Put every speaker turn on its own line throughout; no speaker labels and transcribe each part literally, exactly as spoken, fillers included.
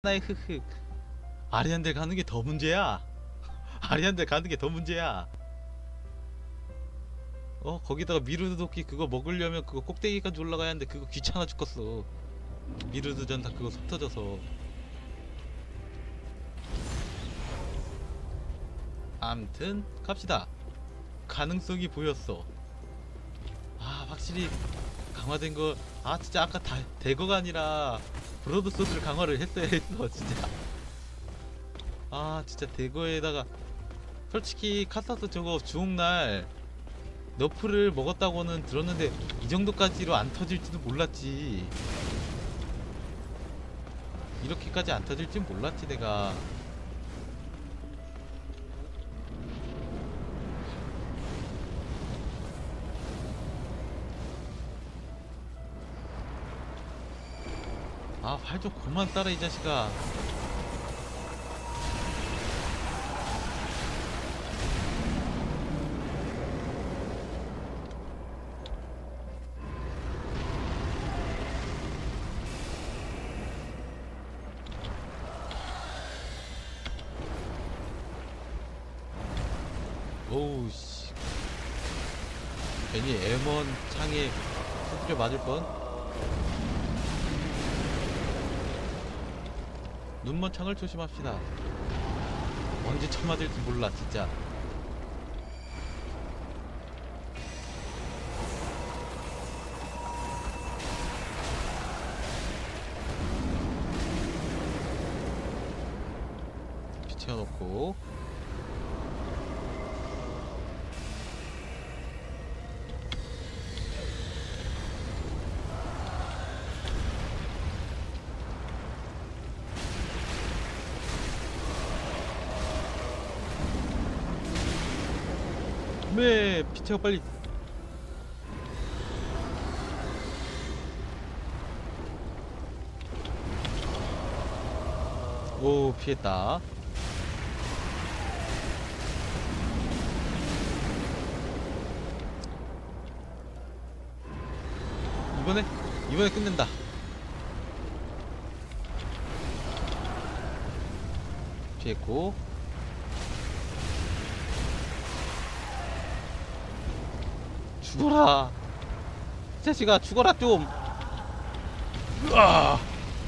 나의 흑흑. 아리안데 가는 게 더 문제야. 아리안데 가는 게 더 문제야. 어 거기다가 미르드 도끼 그거 먹으려면 그거 꼭대기까지 올라가야 하는데 그거 귀찮아 죽겠어. 미르드 전다 그거 속 터져서. 암튼 갑시다. 가능성이 보였어. 아 확실히 강화된 거. 아 진짜 아까 다 대거가 아니라 브로드 소드를 강화를 했어야 했어 진짜. 아 진짜 대거에다가 솔직히 카사스 저거 주옥날 너프를 먹었다고는 들었는데 이 정도까지로 안 터질지도 몰랐지. 이렇게까지 안 터질지 몰랐지 내가. 아 발 좀 그만 따라 이 자식아. 오우 씨 괜히 엠원 창에 두드려 맞을 뻔. 눈먼 창을 조심합시다. 언제 쳐맞을지 몰라 진짜. 비춰놓고 매 비춰 빨리. 오 피했다. 이번에 이번에 끝낸다. 피했고 죽어라 이 자식아 죽어라 좀. 으아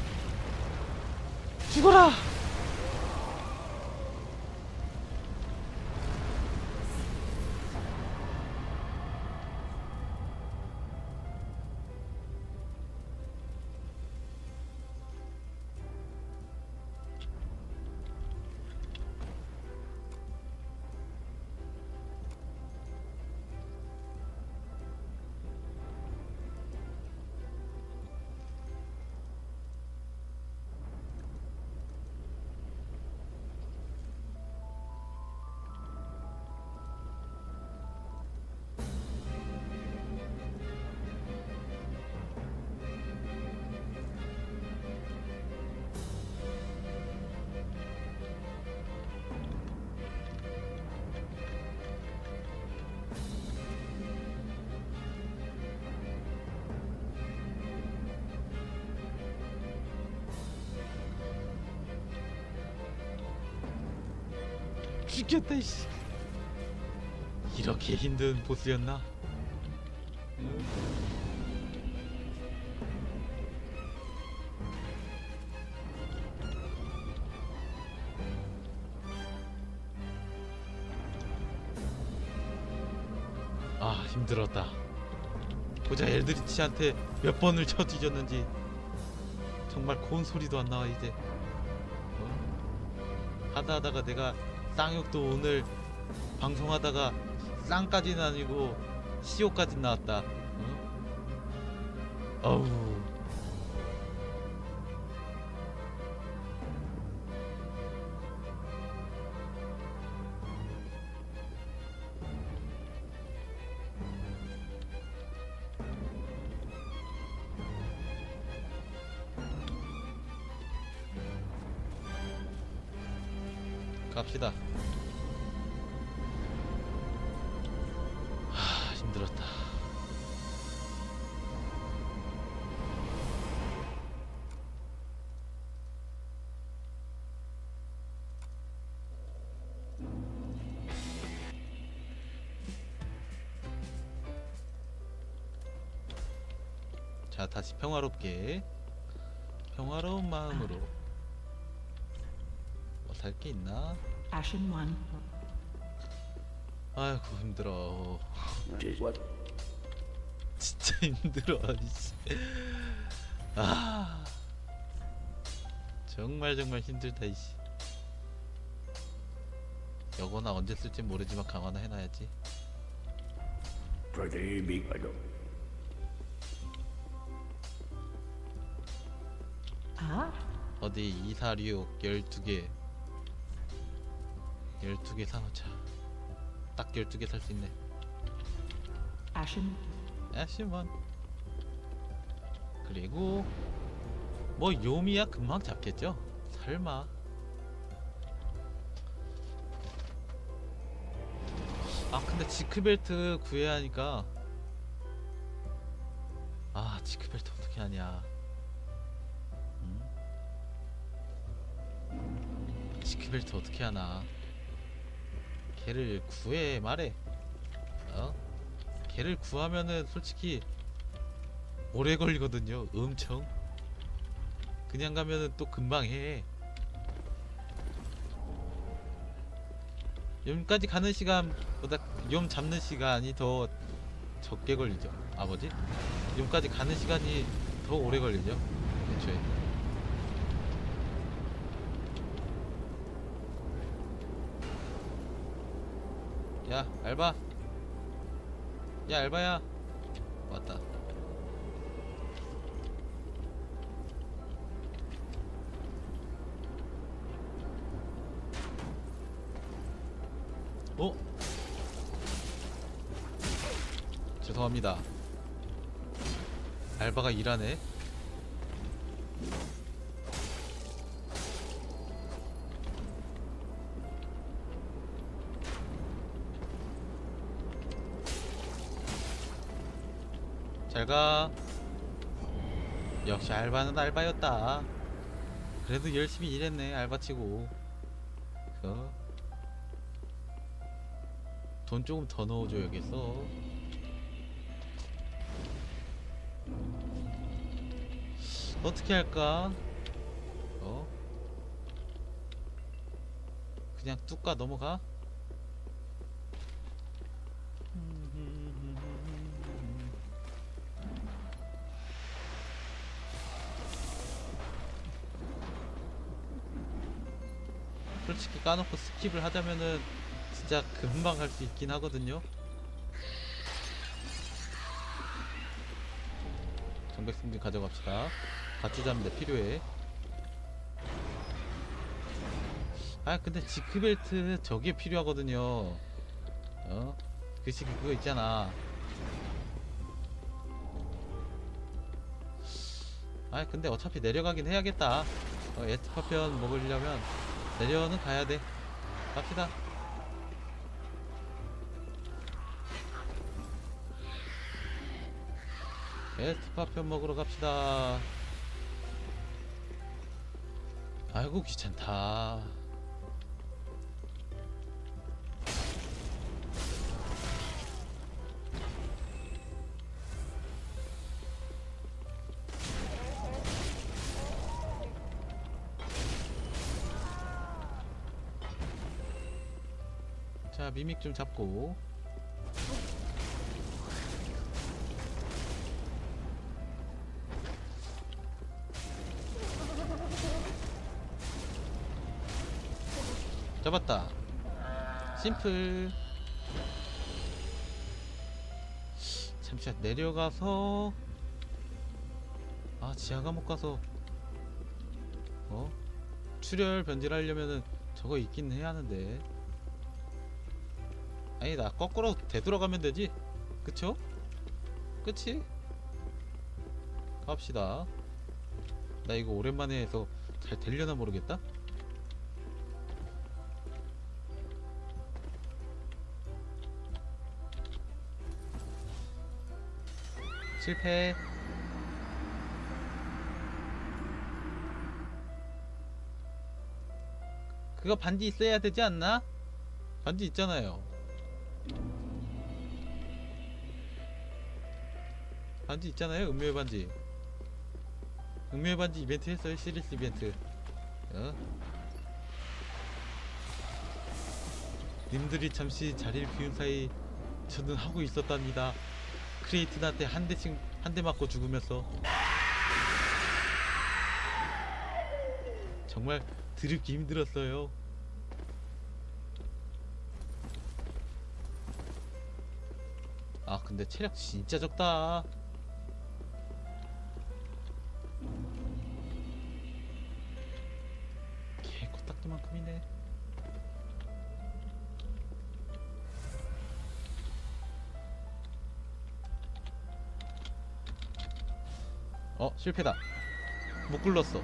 죽어라. 죽겠다 이씨. 이렇게 힘든 보스였나? 아 힘들었다. 보자 엘드리치한테 몇 번을 쳐 뒤졌는지. 정말 고운 소리도 안 나와 이제. 어? 하다 하다가 내가 쌍욕도 오늘 방송하다가 쌍까지는 아니고 시오까지 나왔다. 어? 어우 갑시다. 하 힘들었다. 자, 다시 평화롭게 평화로운 마음으로. 뭐 살 게 있나?
Ashen one.
아이고 힘들어.
What?
진짜 힘들어. 이씨. 아 정말 정말 힘들다 이씨. 여거나 언제 쓸지 모르지만 강화나 해놔야지.
Pretty big. I don't.
Ah,
어디 이사육 열두 개 열두 개 사놓자. 딱 열두 개 살 수 있네.
ashen.
애쉬먼. 그리고 뭐 요미야 금방 잡겠죠? 설마. 아 근데 지크벨트 구해야 하니까. 아 지크벨트 어떻게 하냐. 음? 지크벨트 어떻게 하나. 걔를 구해 말해. 어? 걔를 구하면은 솔직히 오래 걸리거든요. 엄청. 그냥 가면은 또 금방 해. 염까지 가는 시간보다 염 잡는 시간이 더 적게 걸리죠. 아 뭐지? 염까지 가는 시간이 더 오래 걸리죠. 애초에. 야 알바. 야 알바야. 왔다. 어? 죄송합니다. 알바가 일하네. 잘가. 역시 알바는 알바였다. 그래도 열심히 일했네. 알바치고. 그 돈 조금 더 넣어줘야겠어. 어떻게 할까? 어? 그냥 뚝까 넘어가? 솔직히 까놓고 스킵을 하자면은 진짜 금방 갈 수 있긴 하거든요. 정백승진 가져갑시다. 같이 잡는데 필요해. 아 근데 지크벨트 저게 필요하거든요. 어? 그 시기 그거 있잖아. 아 근데 어차피 내려가긴 해야겠다. 어, 에스파편 먹으려면 내려는 가야 돼. 갑시다. 에스파편 먹으러 갑시다. 아이고 귀찮다. 자 미믹 좀 잡고. 잡았다. 심플. 잠시만 내려가서. 아 지하 감옥 가서 어? 출혈 변질하려면은 저거 있긴 해야 하는데. 아니다 거꾸로 되돌아가면 되지. 그쵸? 그치? 갑시다. 나 이거 오랜만에 해서 잘 되려나 모르겠다. 실패. 그거 반지 있어야 되지 않나? 반지 있잖아요. 반지 있잖아요. 음료의 반지. 운명의 반지 이벤트 했어요. 시리스 이벤트. 어? 님들이 잠시 자리를 비운 사이 저는 하고 있었답니다. 크리에이티나한테 한 대씩 한 대 맞고 죽으면서 정말 드럽게 힘들었어요. 아 근데 체력 진짜 적다. 개 코딱지만큼이네. 어 실패다. 못 굴렀어.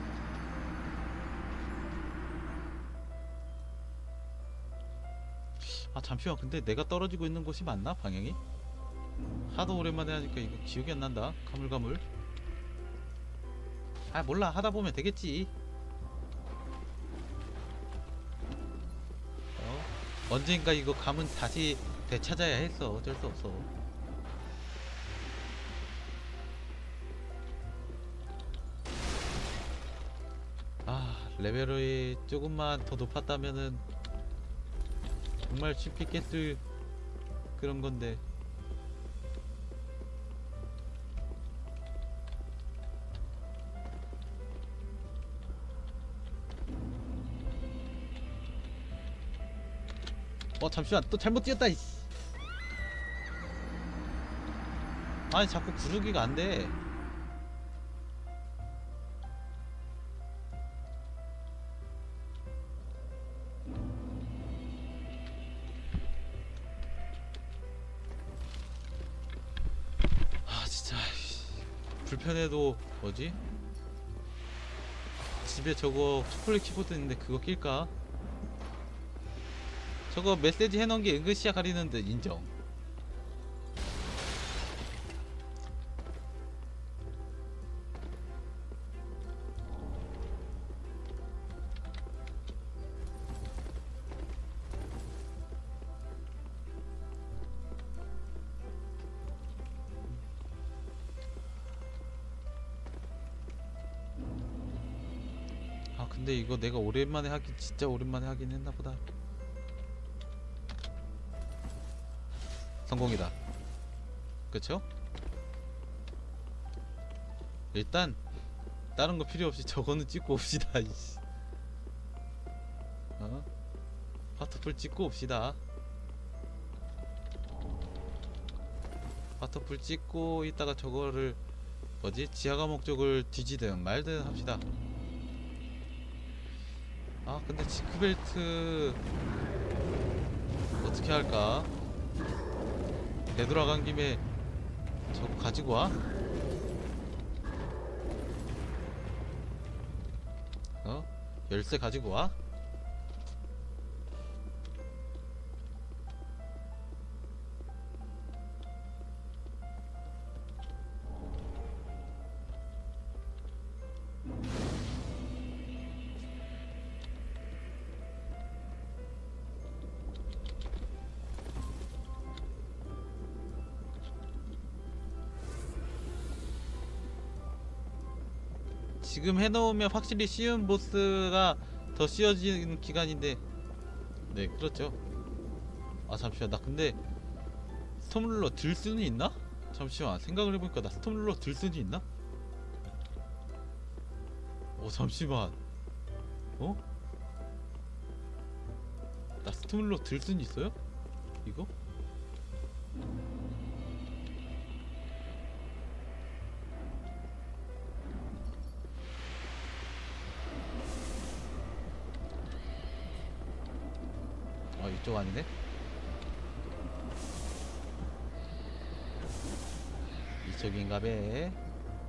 아 잠시만, 근데 내가 떨어지고 있는 곳이 맞나? 방향이? 하도 오랜만에 하니까 이거 기억이 안 난다. 가물가물. 아 몰라, 하다 보면 되겠지. 어? 언젠가 이거 감은 다시 되찾아야 했어. 어쩔 수 없어. 아 레벨이 조금만 더 높았다면은 정말 쉽게 깼을 그런 건데. 어 잠시만, 또 잘못 뛰었다 이씨. 아니 자꾸 구르기가 안돼. 아 진짜 불편해도 뭐지? 집에 저거 초콜릿 키보드 있는데 그거 낄까? 저거 메시지 해놓은 게 은근 시야 가리는데 인정. 아 근데 이거 내가 오랜만에 하긴 진짜 오랜만에 하긴 했나 보다. 성공이다. 그쵸? 일단 다른 거 필요 없이 저거는 찍고 옵시다. 이씨. 어? 파터풀 찍고 옵시다. 파터풀 찍고 이따가 저거를 뭐지? 지하 감옥 쪽을 뒤지든 말든 합시다. 아 근데 지크벨트 어떻게 할까? 되돌아간 김에 저거 가지고 와? 어? 열쇠 가지고 와? 지금 해놓으면 확실히 쉬운 보스가 더 쉬워지는 기간인데. 네 그렇죠. 아 잠시만, 나 근데 스톰룰러 들 수는 있나? 잠시만 생각을 해보니까 나 스톰룰러 들 수는 있나? 어 잠시만. 어? 나 스톰룰러 들 수는 있어요? 이거? 아 이쪽 아니네? 이쪽인가배.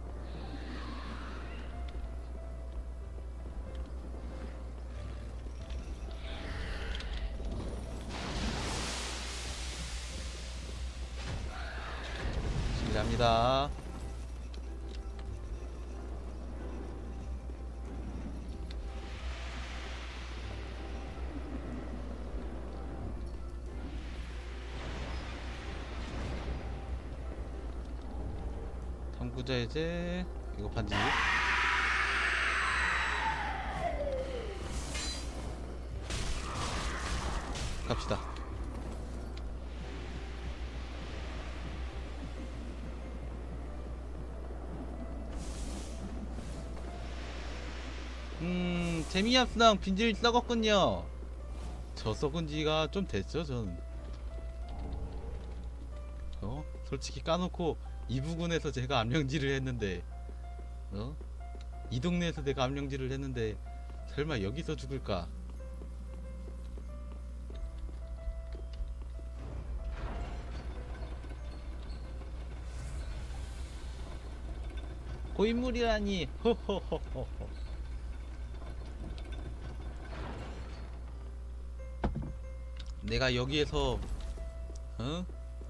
실례합니다. 탐구자 해제. 이거 반지 갑시다. 음, 재미없랑 빈질 썩었군요. 저 썩은 지가 좀 됐죠, 전. 어? 솔직히 까놓고 이 부근에서 제가 암령질을 했는데, 어? 이 동네에서 내가 암령질을 했는데, 설마 여기서 죽을까? 고인물이라니, 호호호호호. 내가 여기에서 어?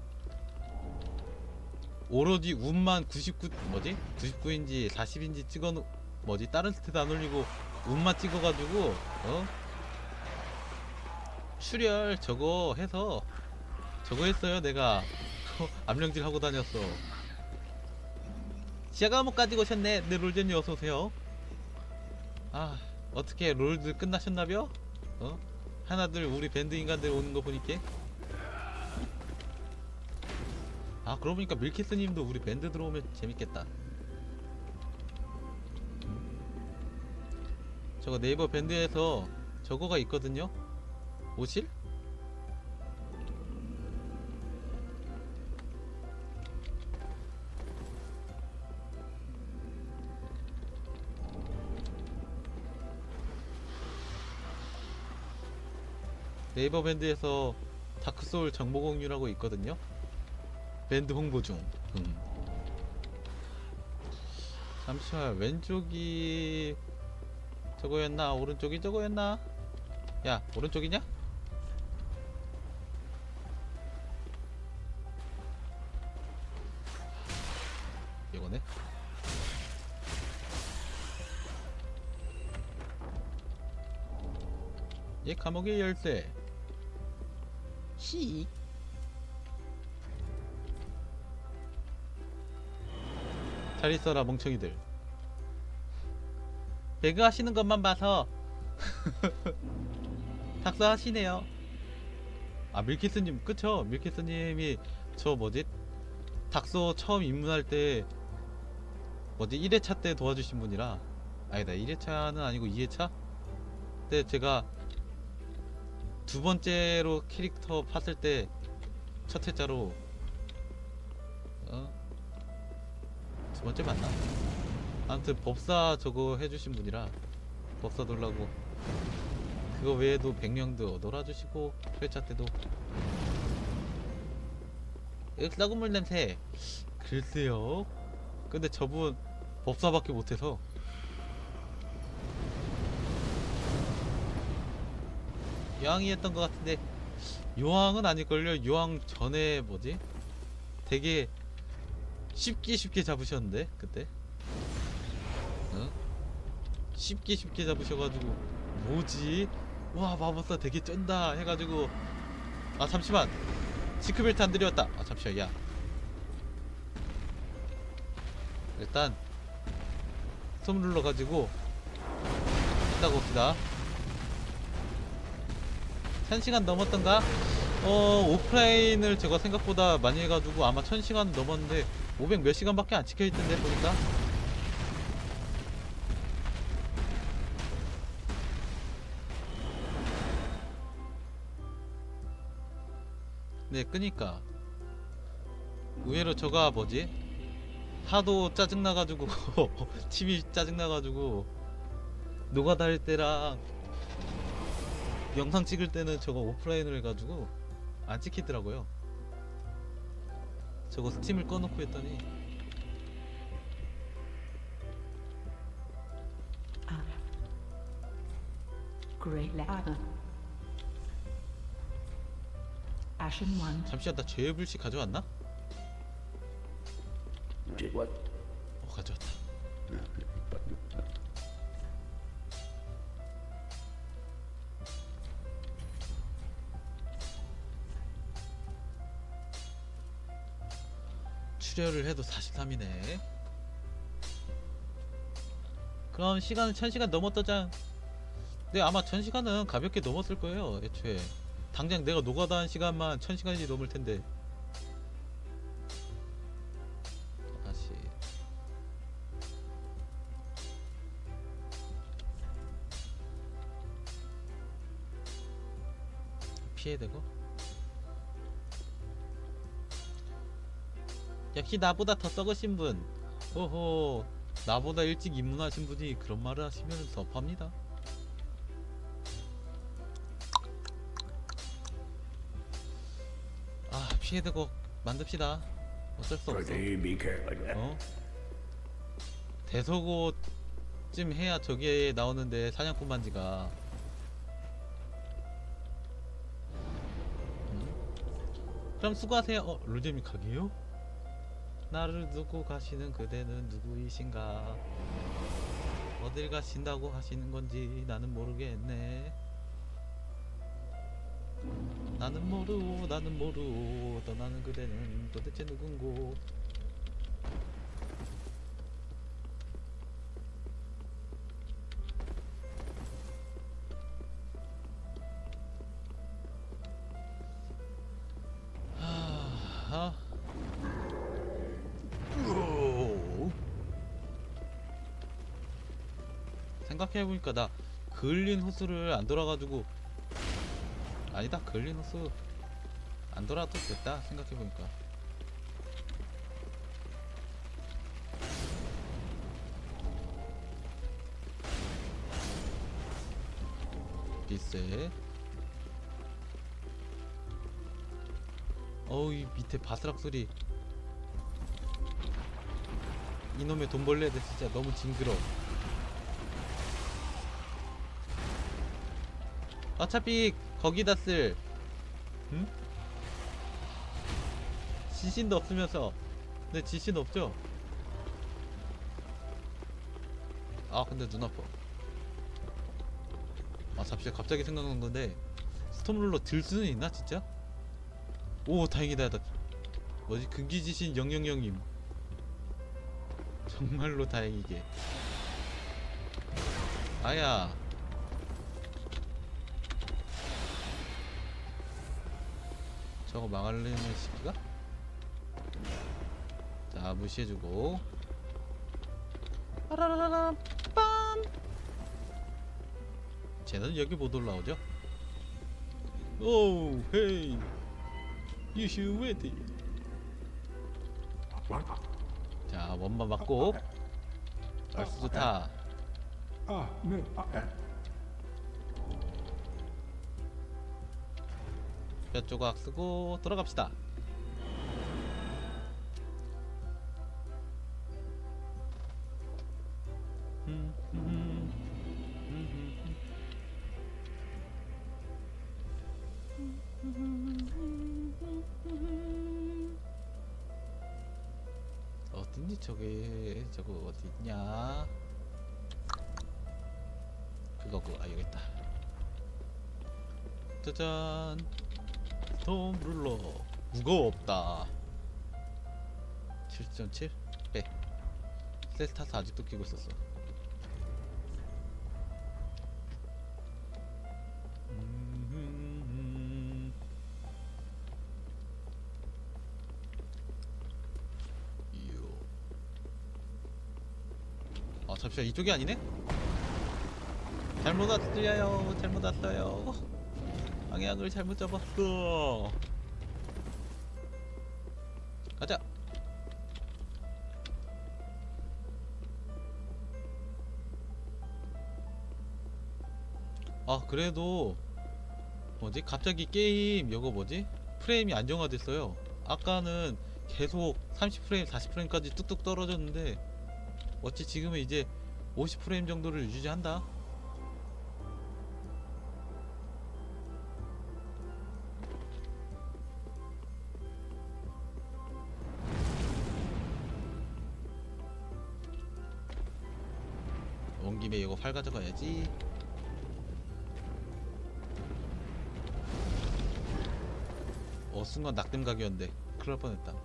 오로지 운만 구십구 뭐지? 구십구인지 사십인지 찍어 놓 뭐지? 다른 스탯 안 올리고 운만 찍어가지고 어? 출혈 저거 해서 저거 했어요 내가. 암령질 하고 다녔어. 시야 과목 가지고 오셨네. 네 롤전이 어서오세요. 아 어떻게 롤들 끝나셨나벼? 어? 하나들 우리 밴드 인간들 오는 거 보니까. 아 그러고 보니까 밀키스님도 우리 밴드 들어오면 재밌겠다. 저거 네이버 밴드에서 저거가 있거든요. 오실? 네이버 밴드에서 다크소울 정보 공유라고 있거든요. 밴드 홍보 중. 음. 잠시만 왼쪽이 저거였나 오른쪽이 저거였나? 야 오른쪽이냐? 이거네. 얘 감옥의 열쇠. 히. 잘 있어라 멍청이들. 배그 하시는 것만 봐서 닥서 하시네요. 아 밀키스님 그쵸? 밀키스님이 저 뭐지? 닥서 처음 입문할 때 뭐지? 일 회차 때 도와주신 분이라. 아니다 일 회차는 아니고 이 회차 때 제가 두 번째로 캐릭터 팠을 때 첫 회차로 어? 두 번째 맞나? 아무튼 법사 저거 해주신 분이라 법사 놀라고 그거 외에도 백령도 놀아주시고 회차 때도. 썩은물 냄새. 글쎄요. 근데 저분 법사밖에 못해서 요항이 했던 것 같은데 요항은 아닐걸요. 요항 전에 뭐지? 되게 쉽게 쉽게 잡으셨는데 그때 어? 쉽게 쉽게 잡으셔가지고 뭐지? 와 마법사 되게 쩐다 해가지고 아 잠시만 시크벨트 안 들여왔다. 아 잠시만 야 일단 스톰 눌러가지고 이따 봅시다. 천 시간 넘었던가? 어 오프라인을 제가 생각보다 많이 해가지고 아마 천 시간 넘었는데 오백 몇 시간밖에 안 찍혀있던데 보니까. 네 끄니까 의외로 저가 뭐지? 하도 짜증나가지고 팀이 짜증나가지고 노가다할 때랑 영상 찍을 때는 저거 오프라인을 해가지고 안 찍히더라고요. 저거 스팀을 꺼놓고 했더니
Ah. Grey Ladder. Ashen one.
잠시만 나 죄불씨 가져왔나?
Did what?
어 가져왔다. 출혈을 해도 사십삼이네. 그럼 시간은 천 시간 넘었더장. 네 아마 천 시간은 가볍게 넘었을 거예요 애초에. 당장 내가 노가다 한 시간만 천 시간이 넘을 텐데. 다시. 피해되고. 역시 나보다 더 썩으신 분. 오호, 나보다 일찍 입문하신 분이 그런 말을 하시면 섭합니다. 아, 피해되고 만듭시다. 어쩔 수 없어.
Pretty be careful like that.
어? 대속옷쯤 해야 저게 나오는데 사냥꾼 반지가. 음? 그럼 수고하세요. 어, 롤잼이 가게요? 나를 두고 가시는 그대는 누구이신가? 어딜 가신다고 하시는 건지 나는 모르겠네. 나는 모르고 나는 모르고 떠나는 그대는 도대체 누군고? 하하. 생각해보니까 나 그을린 호수를 안 돌아가지고, 아니다, 그을린 호수 안 돌아도 됐다 생각해보니까. 비세. 어우, 이 밑에 바스락 소리. 이놈의 돈벌레들 진짜 너무 징그러. 어차피 거기다 쓸, 응? 지신도 없으면서. 네, 지신 없죠? 아, 근데 눈 아파. 아, 잠시 갑자기 생각난 건데, 스톰룰러 들 수는 있나 진짜? 오, 다행이다. 나 뭐지, 금기지신 영영영임. 정말로 다행이게. 아야. 저거 막으려는 시기가? 자, 무시해주고. 아라라라라 빰. 쟤는 여기 못 올라오죠? 오, 헤이. You should wait. 자, 원반 맞고. 얼쑤 좋다.
Ah, no. Uh,
몇 조각 쓰고 돌아갑시다. 어딨니 저게? 저거 어디 있냐? 그거고. 아, 여기 있다. 짜잔. 스톰룰러 무거웠다. 칠 점 칠? 빼. 셀스타스 아직도 끼고 있었어. 음, 이요. 아, 잠시만, 이쪽이 아니네? 잘못 왔어요. 잘못 왔어요. 방향을 잘못 잡았어. 가자. 아, 그래도 뭐지? 갑자기 게임 이거 뭐지? 프레임이 안정화됐어요. 아까는 계속 삼십 프레임, 사십 프레임까지 뚝뚝 떨어졌는데 어찌 지금은 이제 오십 프레임 정도를 유지한다. 온 김에 이거 활 가져가야지. 어, 순간 낙뎀각이었는데 큰일 날 뻔했다.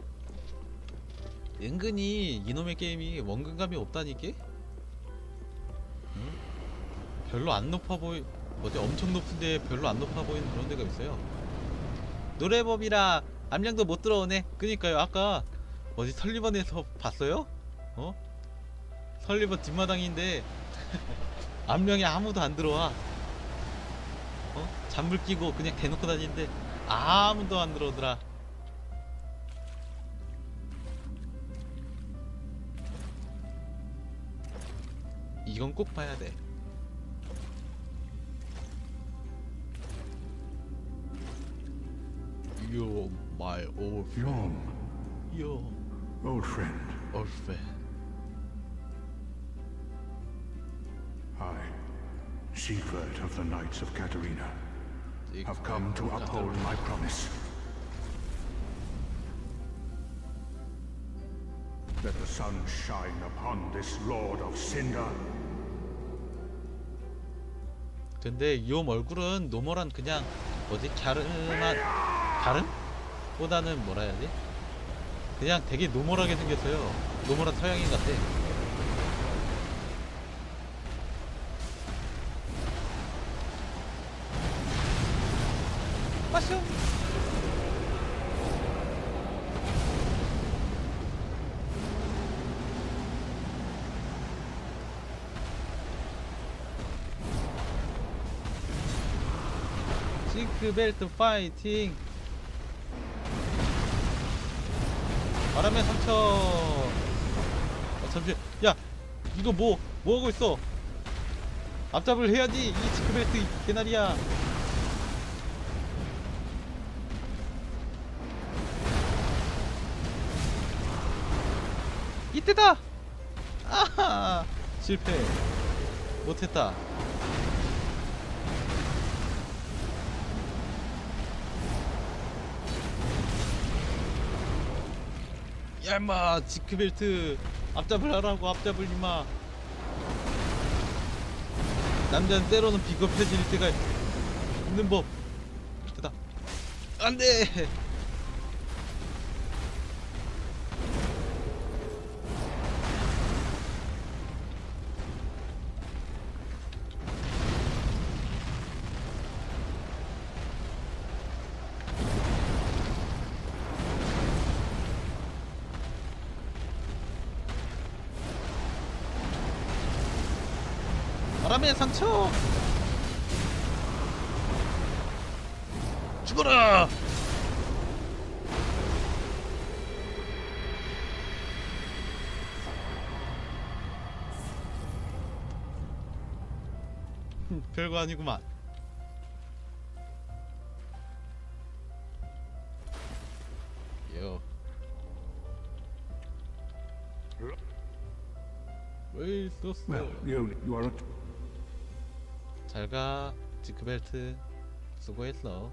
은근히 이놈의 게임이 원근감이 없다니까? 응? 별로 안 높아 보이 뭐지 엄청 높은데 별로 안 높아 보이는 그런 데가 있어요. 노래법이라 암량도 못 들어오네. 그니까요. 아까 뭐지 설리번에서 봤어요? 어? 설리번 뒷마당인데 암량이 아무도 안 들어와. 어? 잔불 끼고 그냥 대놓고 다니는데 아무도 안 들어오더라. 이건 꼭 봐야 돼. You're my old friend.
Yom,
You're
old friend.
old friend.
I, Siegfried of the Knights of Katarina, have come to uphold my promise. Let the sun shine upon this Lord of Cinder.
근데 이 얼굴은 노멀한 그냥 뭐지 갸름한 갸름? 보다는 뭐라 해야지? 그냥 되게 노멀하게 생겼어요. 노멀한 서양인 같아. 마셔. 싱크벨트 파이팅. 바람의 상처. 어, 잠시. 야 이거 뭐 뭐하고 있어. 앞잡을 해야지. 이 싱크벨트 개나리야. 이때다. 아하 실패 못했다. 야 임마 지크벨트 앞잡을 하라고. 앞잡을 임마. 남자는 때로는 비겁해질 때가 있는 법. 됐다. 안돼. 바람의 상처. 죽어라. 흠, 별거 아니구만. 요. 왜 있었어?
Well, you, you are a...
잘가 지크벨트. 수고했어.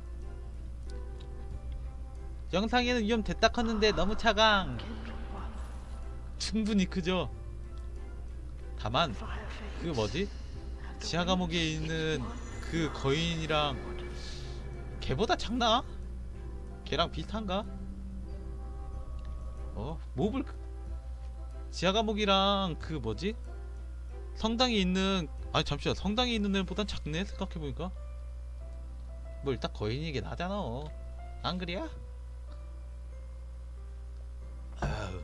영상에는 위험 됐다 컸는데 너무 차강. 충분히 크죠. 다만 그 뭐지 지하 감옥에 있는 그 거인이랑 걔보다 작나? 걔랑 비슷한가? 어 몹을 지하 감옥이랑 그 뭐지 성당에 있는 아니 잠시만 성당에 있는 애보단 작네 생각해보니까. 뭐 일단 거인이긴 하잖아. 안 그래야? 아유.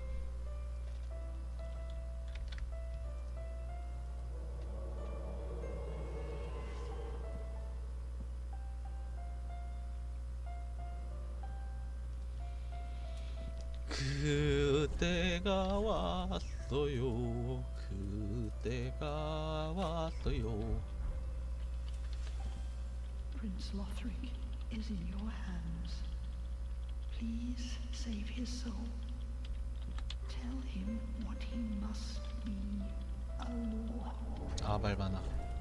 그때가 왔어요. 그때가 왔어요.
Prince Lothric is in your hands. Please save his soul. Tell him what he must be, a lord.
아 말바나.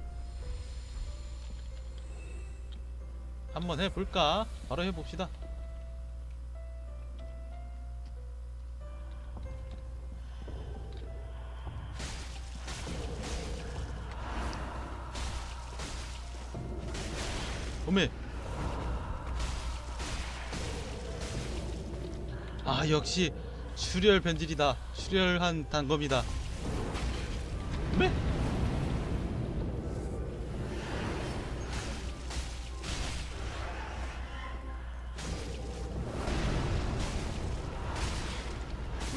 한번 해볼까? 바로 해봅시다. 오메. 아 역시 출혈 변질이다. 출혈한 단검이다. 오메.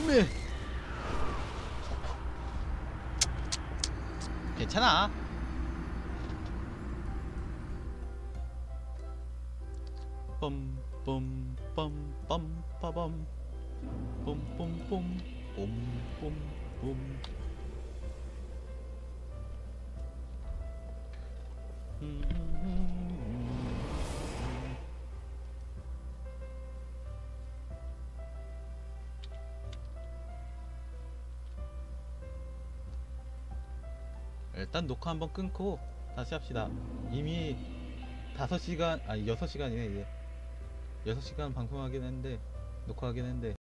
조심해. 괜찮아. 빰빰빰빰빰빰 뽐뽐뽐 뽐뽐뽐. 일단 녹화 한번 끊고 다시 합시다. 이미 다섯 시간 아니 여섯 시간이네 이제. 여섯 시간 방송하긴 했는데 녹화하긴 했는데